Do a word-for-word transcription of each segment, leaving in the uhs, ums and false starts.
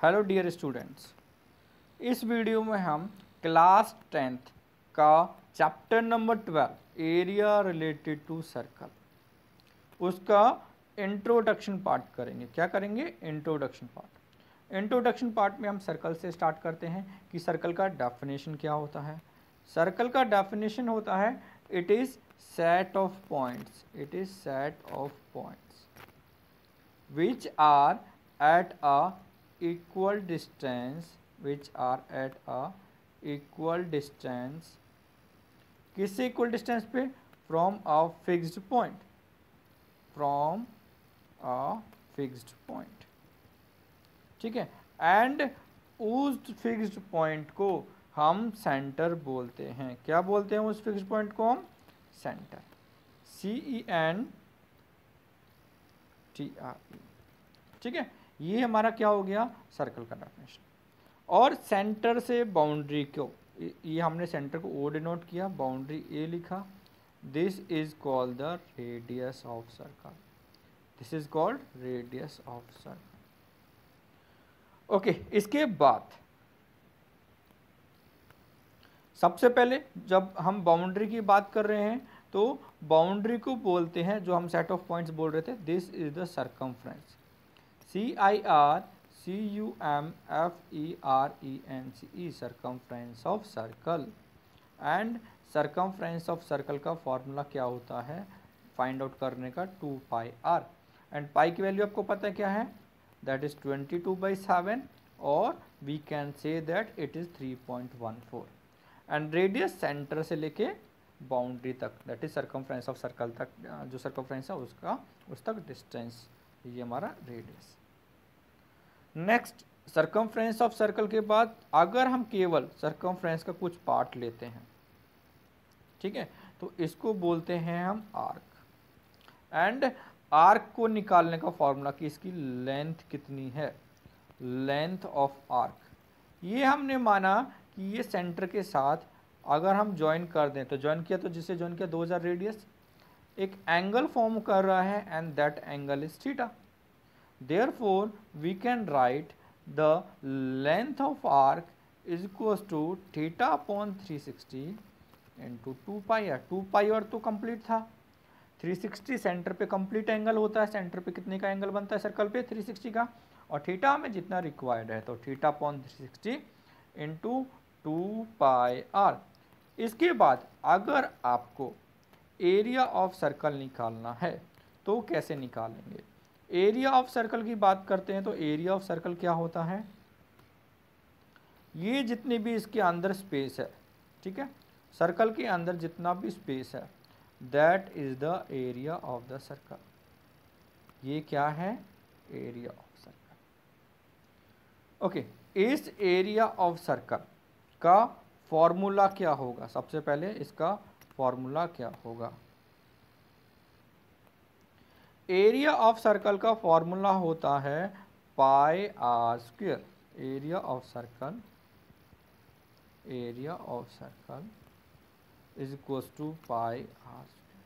Hello dear students, इस video में हम क्लास टेंथ का chapter number twelve area related to circle उसका इंट्रोडक्शन पार्ट करेंगे। क्या करेंगे? Introduction part. इंट्रोडक्शन पार्ट में हम सर्कल से स्टार्ट करते हैं कि सर्कल का डेफिनेशन क्या होता है। सर्कल का डेफिनेशन होता है it is set of points, it is set of points which are at a equal distance which are at a equal distance किससे इक्वल डिस्टेंस पे? From a fixed point, from a fixed point. ठीक है, and उस fixed point को हम centre बोलते हैं। क्या बोलते हैं उस फिक्स्ड पॉइंट को? हम centre, C E N T R E. ठीक है, ये हमारा क्या हो गया? सर्कल का डेफिनेशन। और सेंटर से बाउंड्री को, ये हमने सेंटर को ओ डिनोट किया, बाउंड्री ए लिखा। This is called the radius of circle, this is called radius of circle. Okay, इसके बाद सबसे पहले जब हम बाउंड्री की बात कर रहे हैं तो बाउंड्री को बोलते हैं, जो हम सेट ऑफ पॉइंट्स बोल रहे थे, this is the circumference, C I R C U M F E R E N C E, circumference of circle. And circumference of circle का फॉर्मूला क्या होता है फाइंड आउट करने का? Two pi r. And pi की value आपको पता है क्या है? That is twenty two by seven, और we can say that it is three point one four. And radius centre से लेके बाउंड्री तक, that is circumference of circle तक, जो सर्कमफ्रेंस है उसका उस तक डिस्टेंस, ये हमारा radius. Next, circumference of circle के बाद अगर हम केवल सर्कमफ्रेंस का कुछ पार्ट लेते हैं, ठीक है, तो इसको बोलते हैं हम आर्क। एंड आर्क को निकालने का फॉर्मूला कि इसकी लेंथ कितनी है, लेंथ ऑफ आर्क। ये हमने माना कि ये सेंटर के साथ अगर हम ज्वाइन कर दें, तो ज्वाइन किया तो जिससे ज्वाइन किया दो हज़ार रेडियस, एक एंगल फॉर्म कर रहा है and that angle is theta. Therefore, we can write the length of arc is equals to theta upon three sixty into two pi r. Two pi are तो complete था, three sixty centre पे complete angle होता है, centre पे कितने का angle बनता है सर्कल पे? थ्री सिक्सटी का। और थीटा हमें जितना रिक्वायर्ड है, तो theta upon three sixty into two pi R. इसके बाद अगर आपको एरिया ऑफ सर्कल निकालना है तो कैसे निकालेंगे? एरिया ऑफ सर्कल की बात करते हैं तो एरिया ऑफ सर्कल क्या होता है? ये जितने भी इसके अंदर स्पेस है, ठीक है, सर्कल के अंदर जितना भी स्पेस है, that is the area of the circle. ये क्या है? Area of circle. ओके, इस एरिया ऑफ सर्कल का फॉर्मूला क्या होगा? सबसे पहले इसका फॉर्मूला क्या होगा? एरिया ऑफ सर्कल का फॉर्मूला होता है pi R square. Area of circle, area of circle is equals to pi R square.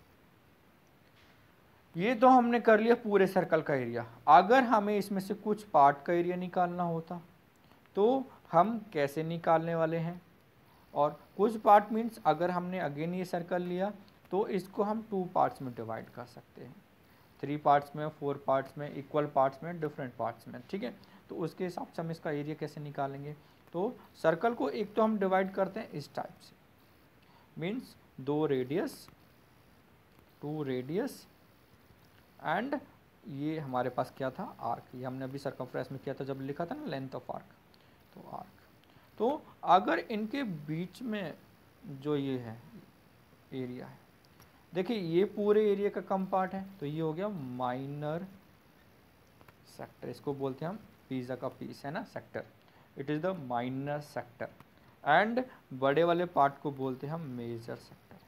ये तो हमने कर लिया पूरे सर्कल का एरिया। अगर हमें इसमें से कुछ पार्ट का एरिया निकालना होता तो हम कैसे निकालने वाले हैं? और कुछ पार्ट मीन्स अगर हमने अगेन ये सर्कल लिया तो इसको हम टू पार्ट्स में डिवाइड कर सकते हैं, थ्री पार्ट्स में, फोर पार्ट्स में, इक्वल पार्ट्स में, डिफरेंट पार्ट्स में। ठीक है, तो उसके हिसाब से हम इसका एरिया कैसे निकालेंगे? तो सर्कल को एक तो हम डिवाइड करते हैं इस टाइप से, मीन्स दो रेडियस, टू रेडियस, एंड ये हमारे पास क्या था? आर्क। ये हमने अभी सर्कमफ्रेंस में किया था जब लिखा था ना लेंथ ऑफ आर्क, तो आर्क। तो अगर इनके बीच में जो ये है एरिया है, देखिए ये पूरे एरिया का कम पार्ट है, तो ये हो गया माइनर सेक्टर। इसको बोलते हैं हम पिज़्ज़ा का पीस, है ना, sector. It is the minor sector. And बड़े वाले पार्ट को बोलते हैं हम मेजर सेक्टर।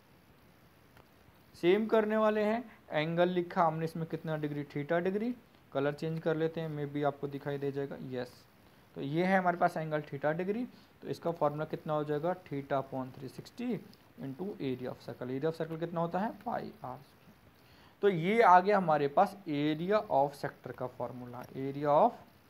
सेम करने वाले हैं, एंगल लिखा हमने इसमें कितना degree? Theta degree. Colour change कर लेते हैं, मे बी आपको दिखाई दे जाएगा, यस। तो ये है हमारे पास एंगल थीटा डिग्री, तो इसका फॉर्मूला कितना हो जाएगा? Theta upon three sixty into area of circle. Area of circle कितना होता है? Pi are. तो ये आ गया हमारे पास एरिया ऑफ सेक्टर का फॉर्मूला, एरिया ऑफ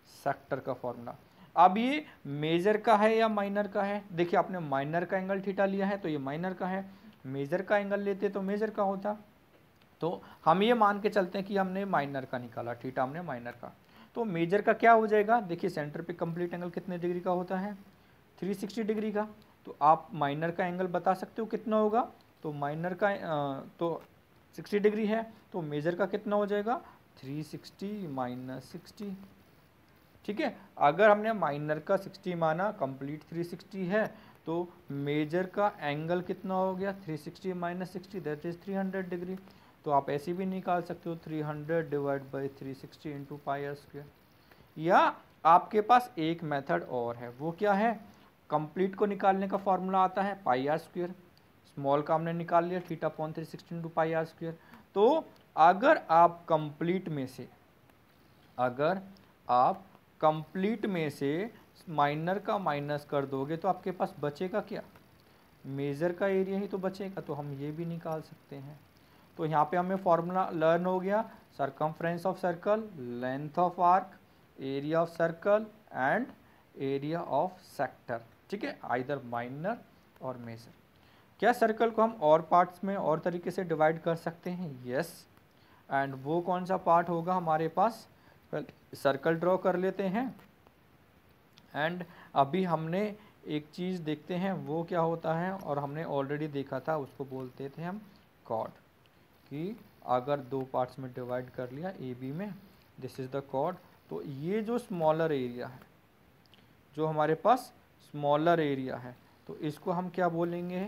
सेक्टर का फॉर्मूला। अब ये मेजर का है या माइनर का है, देखिए आपने माइनर का एंगल थीटा लिया है तो ये माइनर का है, मेजर का एंगल लेते तो मेजर का होता। तो हम ये मान के चलते हैं कि हमने माइनर का निकाला, थीटा हमने माइनर का, तो मेजर का क्या हो जाएगा, देखिए सेंटर पे कंप्लीट एंगल कितने डिग्री का होता है, थ्री सिक्सटी डिग्री का। तो आप माइनर का एंगल बता सकते हो कितना होगा, तो माइनर का अ, तो सिक्सटी डिग्री है, तो मेजर का कितना हो जाएगा, थ्री सिक्सटी माइनस सिक्सटी। ठीक है, अगर हमने माइनर का सिक्सटी माना, कंप्लीट थ्री सिक्सटी है, तो मेजर का एंगल कितना हो गया, three sixty minus sixty, that is three hundred degree. तो आप ऐसे भी निकाल सकते हो, three hundred divide by three sixty into pi R square. या आपके पास एक मेथड और है, वो क्या है, कंप्लीट को निकालने का फॉर्मूला आता है पाई आर स्क्वायर, स्मॉल का हमने निकाल लिया theta upon three sixty into pi R square. तो अगर आप कंप्लीट में से अगर आप कंप्लीट में से माइनर का माइनस कर दोगे तो आपके पास बचेगा क्या, मेजर का एरिया ही तो बचेगा, तो हम ये भी निकाल सकते हैं। तो यहाँ पे हमें फॉर्मूला लर्न हो गया, circumference of circle, length of arc, area of circle and area of sector. ठीक है, आइदर माइनर और मेजर। क्या सर्कल को हम और पार्ट्स में और तरीके से डिवाइड कर सकते हैं, यस। एंड वो कौन सा पार्ट होगा हमारे पास, सर्कल ड्रॉ कर लेते हैं। एंड अभी हमने एक चीज़ देखते हैं वो क्या होता है, और हमने ऑलरेडी देखा था, उसको बोलते थे हम कॉर्ड, कि अगर दो पार्ट्स में डिवाइड कर लिया ए बी में, दिस इज़ द कॉर्ड। तो ये जो स्मॉलर एरिया है, जो हमारे पास स्मॉलर एरिया है, तो इसको हम क्या बोलेंगे,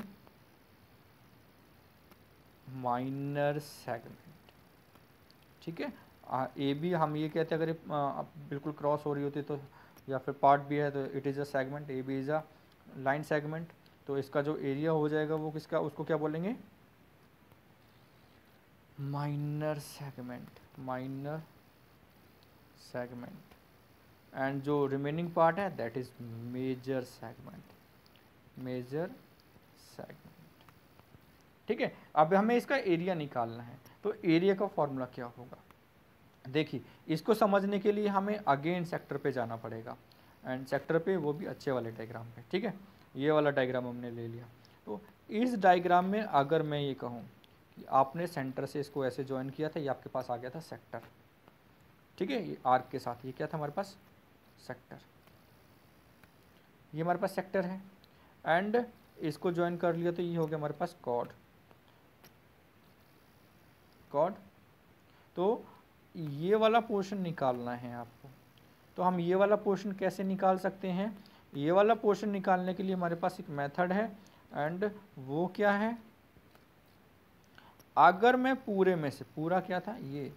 माइनर सेगमेंट। ठीक है, ए बी हम ये कहते हैं, अगर ये बिल्कुल क्रॉस हो रही होती तो, या फिर पार्ट भी है, तो it is a segment, A B is a line segment. तो इसका जो एरिया हो जाएगा वो किसका, उसको क्या बोलेंगे, minor segment, minor segment. And जो रिमेनिंग पार्ट है that is major segment, major segment. ठीक है, अब हमें इसका एरिया निकालना है, तो एरिया का फॉर्मूला क्या होगा, देखिए इसको समझने के लिए हमें अगेन सेक्टर पे जाना पड़ेगा, एंड सेक्टर पे वो भी अच्छे वाले डायग्राम पे। ठीक है, ये वाला डायग्राम हमने ले लिया। तो इस डायग्राम में अगर मैं ये कहूँ कि आपने सेंटर से इसको ऐसे ज्वाइन किया था, ये आपके पास आ गया था सेक्टर। ठीक है, ये आर्क के साथ ये क्या था हमारे पास, सेक्टर, ये हमारे पास सेक्टर है। एंड इसको ज्वाइन कर लिया तो ये हो गया हमारे पास कॉर्ड, कॉर्ड। तो ये वाला पोर्शन निकालना है आपको, तो हम ये वाला पोर्शन कैसे निकाल सकते हैं, ये वाला पोर्शन निकालने के लिए हमारे पास एक मेथड है, एंड वो क्या है, अगर मैं पूरे में से, पूरा क्या था ये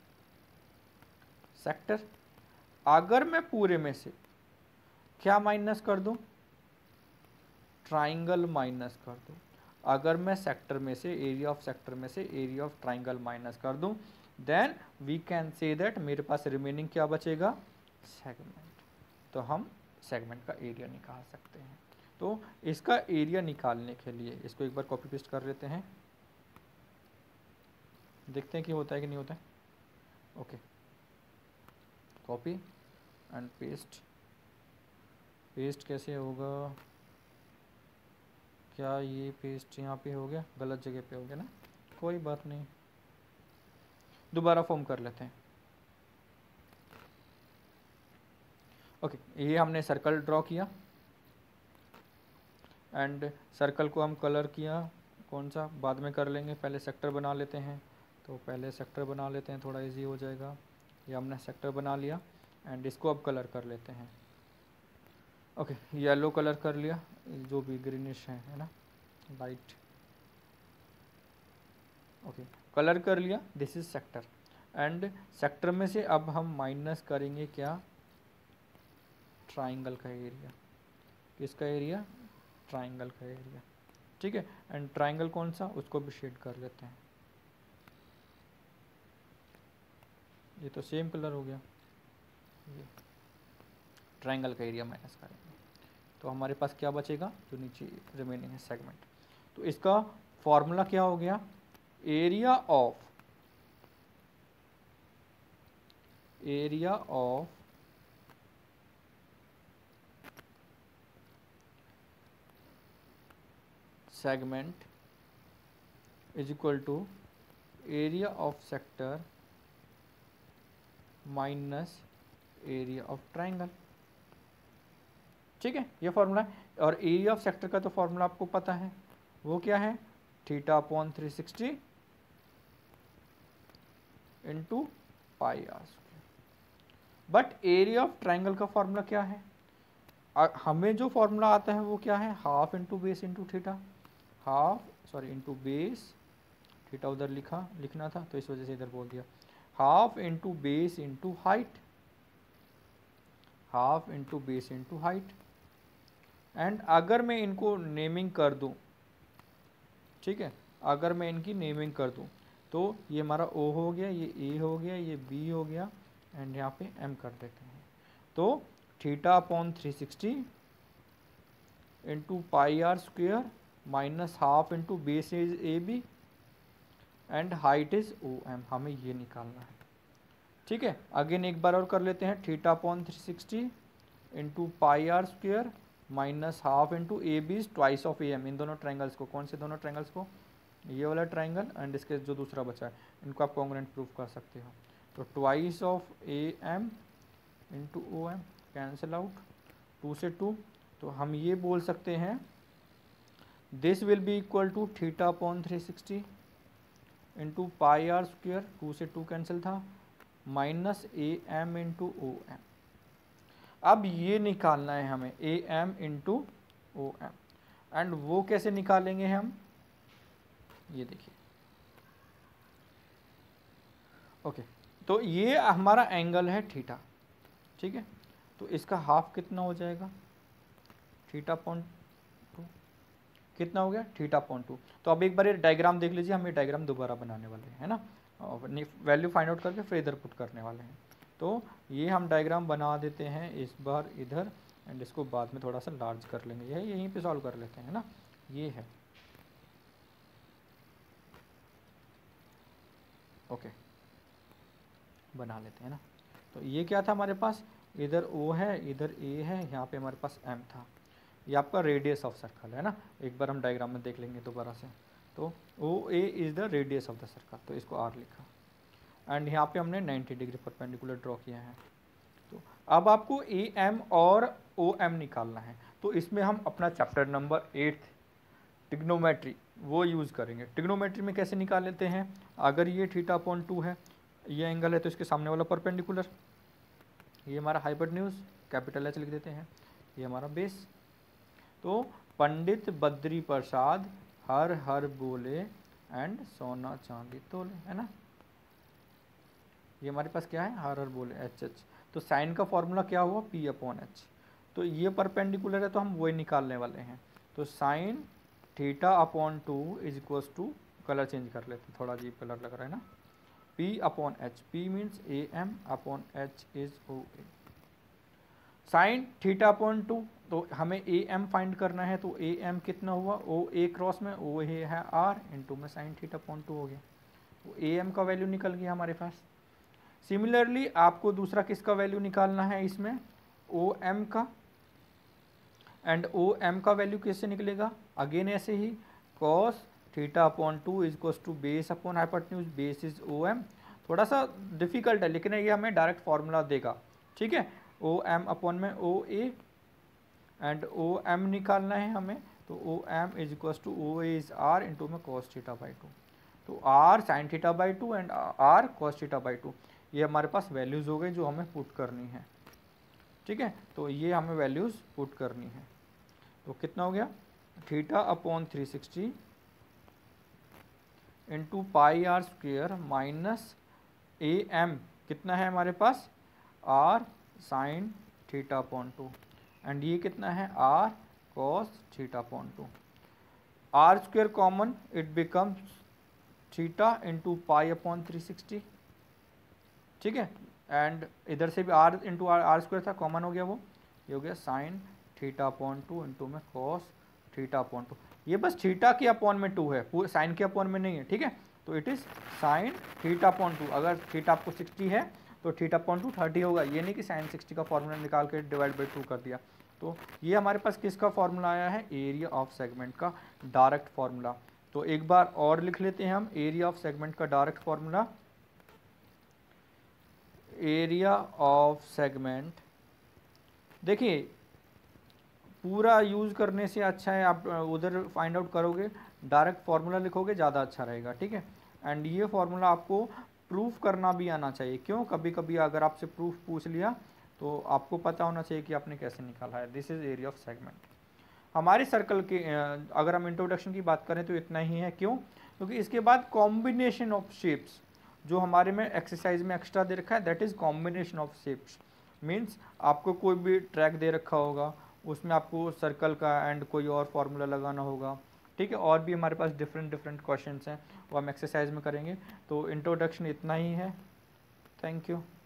सेक्टर, अगर मैं पूरे में से क्या माइनस कर दूं, ट्राइंगल माइनस कर दूं, अगर मैं सेक्टर में से, एरिया ऑफ सेक्टर में से एरिया ऑफ ट्राइंगल माइनस कर दूं, then we can say that मेरे पास रिमेनिंग क्या बचेगा, सेगमेंट। तो हम सेगमेंट का एरिया निकाल सकते हैं। तो इसका एरिया निकालने के लिए इसको एक बार कॉपी पेस्ट कर लेते हैं, देखते हैं कि होता है कि नहीं होता है। Okay, copy and paste, paste कैसे होगा, क्या ये पेस्ट यहाँ पे हो गया, गलत जगह पे हो गया ना, कोई बात नहीं, दोबारा फॉर्म कर लेते हैं। ओके, ये हमने सर्कल ड्रॉ किया, एंड सर्कल को हम कलर किया, कौन सा बाद में कर लेंगे, पहले सेक्टर बना लेते हैं। तो पहले सेक्टर बना लेते हैं, थोड़ा इजी हो जाएगा। ये हमने सेक्टर बना लिया, एंड इसको अब कलर कर लेते हैं। ओके, येलो कलर कर लिया, जो भी ग्रीनिश है है ना, लाइट। ओके, कलर कर लिया, this is sector. And sector में से अब हम माइनस करेंगे क्या, ट्राइंगल का एरिया। किसका एरिया, ट्राइंगल का एरिया। ठीक है, एंड ट्राइंगल कौन सा, उसको भी शेड कर लेते हैं। ये तो सेम कलर हो गया, ये ट्राइंगल का एरिया माइनस करेंगे तो हमारे पास क्या बचेगा, जो नीचे रिमेनिंग है सेगमेंट। तो इसका फॉर्मूला क्या हो गया, area of area of segment is equal to area of sector minus area of triangle. ठीक है, ये फॉर्मूला है। और एरिया ऑफ सेक्टर का तो फॉर्मूला आपको पता है, वो क्या है, theta upon three sixty into pi R square. But area of triangle का फॉर्मूला क्या है, आ, हमें जो फॉर्मूला आता है वो क्या है, half into base into theta, half sorry into base, theta उधर लिखा लिखना था तो इस वजह से इधर बोल दिया, half into base into height, half into base into height. And अगर मैं इनको नेमिंग कर दूं, ठीक है, अगर मैं इनकी नेमिंग कर दूं तो ये हमारा ओ हो गया, ये ए हो गया, ये बी हो गया, एंड यहाँ पे एम कर देते हैं। तो theta upon three sixty into pi R square minus half into base is A B and height is O M, हमें ये निकालना है। ठीक है, अगेन एक बार और कर लेते हैं, theta upon three sixty into pi R square minus half into A B twice of A M. इन दोनों ट्राइंगल्स को, कौन से दोनों ट्राइंगल्स को, ये वाला ट्राइंगल एंड इसके जो दूसरा बचा है, इनको आप कॉन्ग्रुएंट प्रूव कर सकते हो। तो twice of A M into O M, cancel out, two से टू, तो हम ये बोल सकते हैं this will be equal to theta upon three sixty into pi R square, two से टू कैंसिल था, minus A M into O M. अब ये निकालना है हमें A M into O M, and वो कैसे निकालेंगे हम, ये देखिए। ओके, तो ये हमारा एंगल है थीटा, ठीक है, तो इसका हाफ कितना हो जाएगा, थीटा पॉइंट टू, कितना हो गया, थीटा पॉइंट टू। तो अब एक बार ये डायग्राम देख लीजिए, हम ये डायग्राम दोबारा बनाने वाले हैं, है ना, वैल्यू फाइंड आउट करके फिर इधर पुट करने वाले हैं। तो ये हम डायग्राम बना देते हैं इस बार इधर, एंड इसको बाद में थोड़ा सा लार्ज कर लेंगे, यही यहीं पे सॉल्व कर लेते हैं ना, ये है। ओके, बना लेते हैं ना। तो ये क्या था हमारे पास, इधर O है, इधर A है, यहाँ पे हमारे पास M था, ये आपका रेडियस ऑफ सर्कल है ना। एक बार हम डायग्राम में देख लेंगे दोबारा से। तो O A is the radius of the circle, तो इसको R लिखा, एंड यहाँ पे हमने नाइन्टी डिग्री परपेंडिकुलर ड्रॉ किया है। तो अब आपको ए एम और ओ एम निकालना है, तो इसमें हम अपना चैप्टर नंबर एट ट्रिग्नोमेट्री वो यूज़ करेंगे। ट्रिग्नोमेट्री में कैसे निकाल लेते हैं, अगर ये थीटा अपॉन टू है, ये एंगल है, तो इसके सामने वाला परपेंडिकुलर, ये हमारा हाइपोटेन्यूज कैपिटल एच लिख देते हैं, ये हमारा बेस। तो पंडित बद्री प्रसाद हर हर बोले एंड सोना चांदी तोले, है ना, ये हमारे पास क्या है, हर हर बोले, एच एच। तो साइन का फॉर्मूला क्या हुआ, पी अपॉन एच। तो ये परपेंडिकुलर है तो हम वही निकालने वाले हैं। तो sine theta upon two is equals to, colour change कर लेते हैं, थोड़ा अजीब कलर लग रहा है ना, P upon H, P means A M upon H is O A. Sine theta upon two, तो हमें ए एम फाइंड करना है, तो ए एम कितना हुआ, ओ ए क्रॉस में ओ ए है आर, इंटू में साइन थीटा अपॉन टू हो गया, तो ए एम का वैल्यू निकल गया हमारे पास। सिमिलरली आपको दूसरा किसका वैल्यू निकालना है इसमें, ओ एम का, एंड ओ एम का वैल्यू कैसे निकलेगा, अगेन ऐसे ही, cos theta upon two is equals to base upon hypotenuse, base is O M. थोड़ा सा डिफिकल्ट है लेकिन ये हमें डायरेक्ट फार्मूला देगा, ठीक है। ओ एम अपॉन में O A, and O M निकालना है हमें, तो O M is equals to O A is R into में कॉस थीटा बाई टू, तो R sine theta by two and R cos theta by two, ये हमारे पास values हो गई जो हमें पुट करनी है, ठीक है। तो ये हमें वैल्यूज़ पुट करनी है, तो कितना हो गया, theta upon three sixty into pi R square minus A M, कितना है हमारे पास, R sine theta upon two, and ये कितना है, R cos theta upon two. R square common, it becomes theta into pi upon three sixty, ठीक है, and इधर से भी R into R, R square था, कॉमन हो गया वो, ये हो गया sine theta upon two into में कॉस थीटा अपॉन टू। ये बस थीटा के अपॉन में टू है, पूरे साइन के अपॉन में नहीं है, ठीक है। तो it is sine theta upon two, अगर थीटा आपको सिक्सटी है तो थीटा अपॉन टू थर्टी होगा, ये नहीं कि साइन सिक्सटी का फॉर्मूला निकाल के डिवाइड बाई टू कर दिया, तो ये हमारे पास किसका फॉर्मूला आया है, एरिया ऑफ सेगमेंट का डायरेक्ट फॉर्मूला। तो एक बार और लिख लेते हैं हम एरिया ऑफ सेगमेंट का direct formula. Area of segment, देखिए पूरा यूज़ करने से अच्छा है आप उधर फाइंड आउट करोगे, डायरेक्ट फार्मूला लिखोगे ज़्यादा अच्छा रहेगा, ठीक है। एंड ये फार्मूला आपको प्रूफ करना भी आना चाहिए। क्यों, कभी कभी अगर आपसे प्रूफ पूछ लिया तो आपको पता होना चाहिए कि आपने कैसे निकाला है। This is area of segment. हमारे सर्कल के अगर हम इंट्रोडक्शन की बात करें तो इतना ही है। क्यों, क्योंकि इसके बाद कॉम्बिनेशन ऑफ शेप्स जो हमारे में एक्सरसाइज में एक्स्ट्रा दे रखा है, that is combination of shapes. Means आपको कोई भी ट्रैक दे रखा होगा, उसमें आपको सर्कल का एंड कोई और फार्मूला लगाना होगा, ठीक है। और भी हमारे पास डिफरेंट डिफरेंट क्वेश्चंस हैं वो हम एक्सरसाइज में करेंगे। तो इंट्रोडक्शन इतना ही है। Thank you.